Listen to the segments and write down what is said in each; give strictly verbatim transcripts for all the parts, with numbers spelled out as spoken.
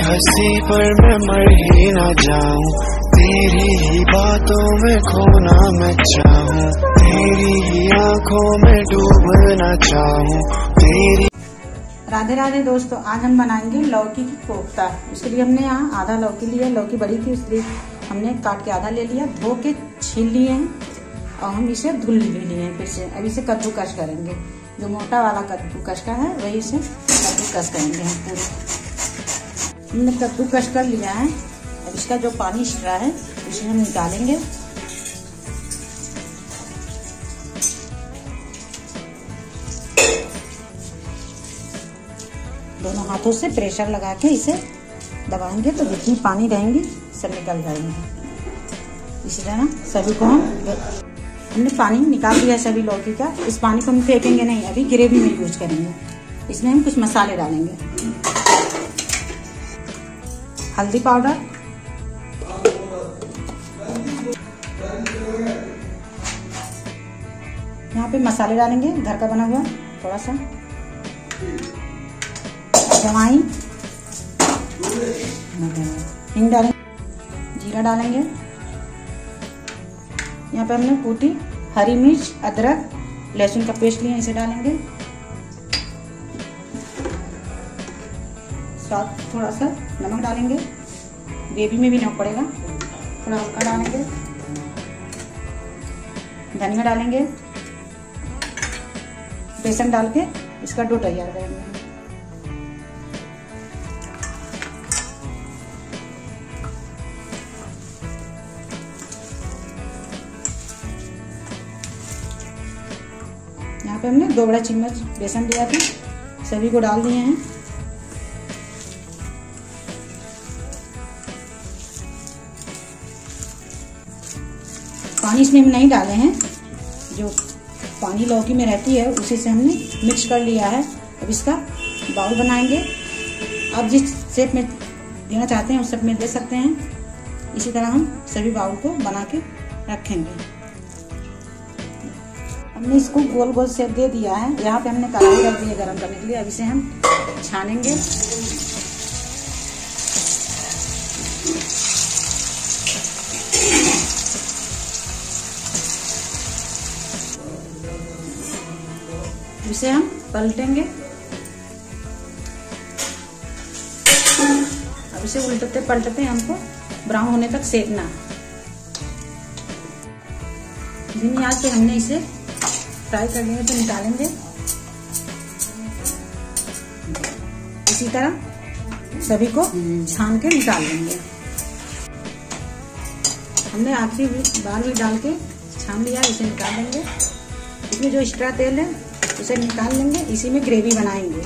हंसी पर मैं मर ही ना जाऊं, तेरी ही बातों में खोना मैं चाहूं, तेरी ही आंखों में डूबना चाहूं, तेरी। राधे राधे दोस्तों, आज हम बनाएंगे लौकी की कोफ्ता। इसके लिए हमने यहाँ आधा लौकी लिया, लौकी बड़ी थी इसलिए हमने काट के आधा ले लिया, धो के छील लिए हैं और हम इसे धुल भी लिए हैं फिर से। अब इसे कद्दूकस करेंगे, जो मोटा वाला कद्दूकस का है वही इसे कद्दूकस करेंगे हम पूरे। हमने कद्दूकस कर लिया है, अब इसका जो पानी छिड़ रहा है उसे हम निकालेंगे। दोनों हाथों से प्रेशर लगा के इसे दबाएंगे तो जितनी पानी रहेंगी सब निकल जाएंगे। इसी तरह सभी को हम हमने पानी निकाल दिया सभी लौकी का। इस पानी को हम फेंकेंगे नहीं, अभी ग्रेवी में यूज करेंगे। इसमें हम कुछ मसाले डालेंगे, हल्दी पाउडर, यहाँ पे मसाले डालेंगे घर का बना हुआ थोड़ा सा, जवाइन, हिंग डालेंगे, जीरा डालेंगे, यहाँ पे हमने कूटी हरी मिर्च, अदरक, लहसुन का पेस्ट लिया, इसे डालेंगे। स्वाद थोड़ा सा नमक डालेंगे, ग्रेवी में भी नमक पड़ेगा, थोड़ा हल्का डालेंगे। धनिया डालेंगे, बेसन डाल के इसका डो तैयार करेंगे। यहाँ पे हमने दो बड़ा चम्मच बेसन लिया था, सभी को डाल दिए हैं। पानी इसमें हम नहीं डाले हैं, जो पानी लौकी में रहती है उसी से हमने मिक्स कर लिया है। अब इसका बाउल बनाएंगे, आप जिस शेप में देना चाहते हैं उस शेप में दे सकते हैं। इसी तरह हम सभी बाउल को बना के रखेंगे। हमने इसको गोल गोल शेप दे दिया है। यहाँ पे हमने कढ़ाई रख दी है गरम करने के लिए। अब इसे हम छानेंगे। इसे हम पलटेंगे। अब इसे उल्टते पलटते हमको ब्राउन होने तक सेकना है। धीमी आंच पे हमने इसे फ्राई कर लेंगे तो निकालेंगे। इसी तरह सभी को छान के निकाल लेंगे। हमने आखिरी बार भी डाल के छान लिया, इसे निकाल लेंगे। इसमें जो एक्स्ट्रा तेल है उसे निकाल लेंगे, इसी में ग्रेवी बनाएंगे।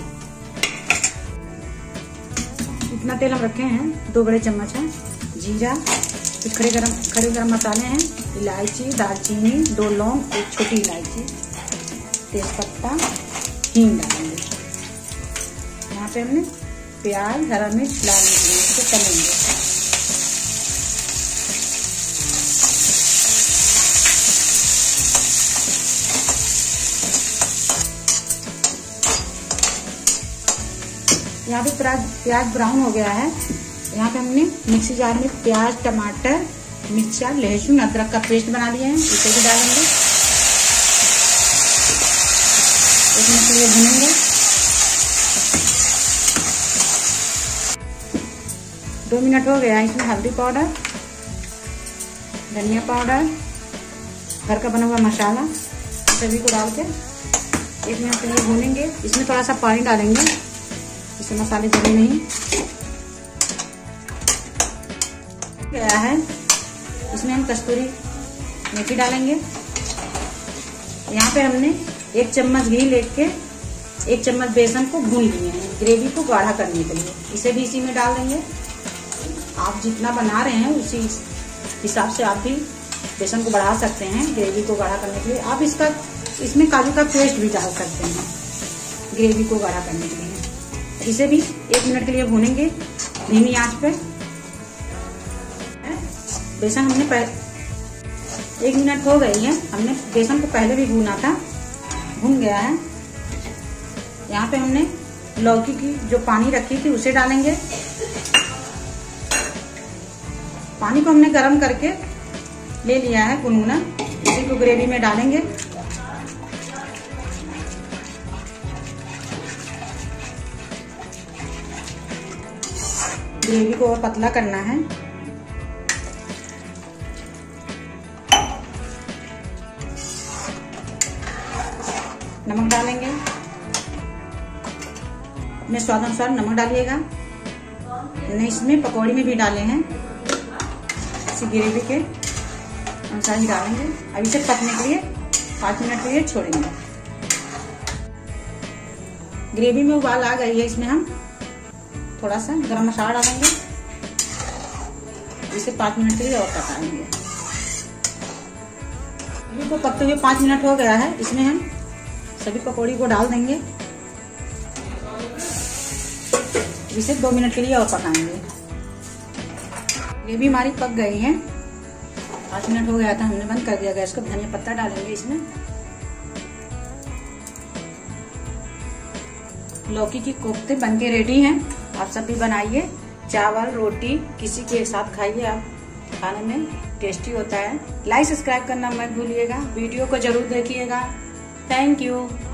इतना तेल हम रखे हैं, दो बड़े चम्मच है। जीरा, कुछ खड़े गरम खड़े गरम मसाले हैं, इलायची, दालचीनी, दो लौंग, एक छोटी इलायची, तेजपत्ता, हींग डालेंगे। यहाँ पे हमने प्याज, हरा मिर्च, लाल मिर्च इसे तलेंगे। यहाँ पे प्याज ब्राउन हो गया है। यहाँ पे हमने मिक्सी जार में प्याज, टमाटर, मिर्चा, लहसुन, अदरक का पेस्ट बना लिया है, इसे भी डालेंगे। एक मिनट के लिए भूनेंगे। दो मिनट हो गया है। इसमें हल्दी पाउडर, धनिया पाउडर, घर का बना हुआ मसाला सभी को डाल के एक मिनट के लिए भूनेंगे। इसमें थोड़ा सा पानी डालेंगे, इससे मसाले जले नहीं। गया है, इसमें हम कस्तूरी मेथी डालेंगे। यहाँ पे हमने एक चम्मच घी लेके एक चम्मच बेसन को भून लिए हैं ग्रेवी को गाढ़ा करने के लिए। इसे भी इसी में डाल देंगे। आप जितना बना रहे हैं उसी हिसाब से आप भी बेसन को बढ़ा सकते हैं ग्रेवी को गाढ़ा करने के लिए। आप इसका इसमें काजू का पेस्ट भी डाल सकते हैं ग्रेवी को गाढ़ा करने के लिए। इसे भी एक मिनट के लिए भूनेंगे धीमी आंच पे। बेसन हमने पहले एक मिनट हो गई है, हमने बेसन को पहले भी भूना था, भून गया है। यहाँ पे हमने लौकी की जो पानी रखी थी उसे डालेंगे। पानी को हमने गर्म करके ले लिया है गुनगुना, इसी को ग्रेवी में डालेंगे। ग्रेवी को और पतला करना है। नमक डालेंगे, अपने स्वाद अनुसार नमक डालिएगा। हमने इसमें पकौड़ी में भी डाले हैं, इसी ग्रेवी के अनुसार ही डालेंगे। अब इसे पकने के लिए पाँच मिनट के लिए छोड़ेंगे। ग्रेवी में उबाल आ गई है, इसमें हम थोड़ा सा गरम मसाला डालेंगे। इसे पाँच मिनट के लिए और पकाएंगे। ग्रेवी को पकते हुए पाँच मिनट हो गया है, इसमें हम सभी पकौड़ी को डाल देंगे। इसे दो मिनट के लिए और पकाएंगे। ग्रेवी हमारी पक गई है, पाँच मिनट हो गया था, हमने बंद कर दिया गैस को। धनिया पत्ता डालेंगे इसमें। लौकी की कोफ्ते बनके रेडी हैं। आप सब भी बनाइए, चावल रोटी किसी के साथ खाइए, आप खाने में टेस्टी होता है। लाइक सब्सक्राइब करना मत भूलिएगा। वीडियो को जरूर देखिएगा। Thank you.